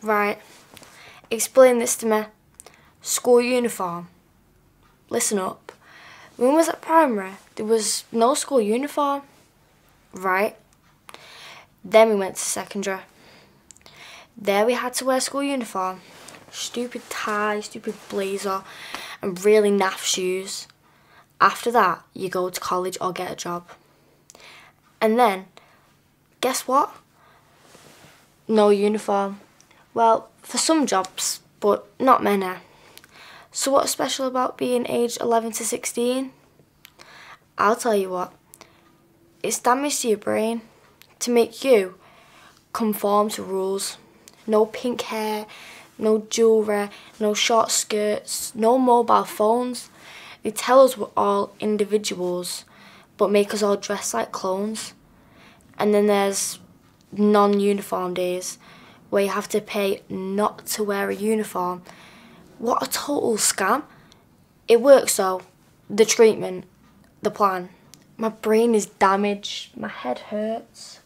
Right, explain this to me. School uniform. Listen up. When we was at primary, there was no school uniform. Right. Then we went to secondary. There we had to wear school uniform. Stupid tie, stupid blazer, and really naff shoes. After that, you go to college or get a job. And then, guess what? No uniform. Well, for some jobs, but not many. So what's special about being aged 11 to 16? I'll tell you what. It's damage to your brain to make you conform to rules. No pink hair, no jewellery, no short skirts, no mobile phones. They tell us we're all individuals, but make us all dress like clones. And then there's non-uniform days, where you have to pay not to wear a uniform. What a total scam. It works though. The treatment, the plan. My brain is damaged, my head hurts.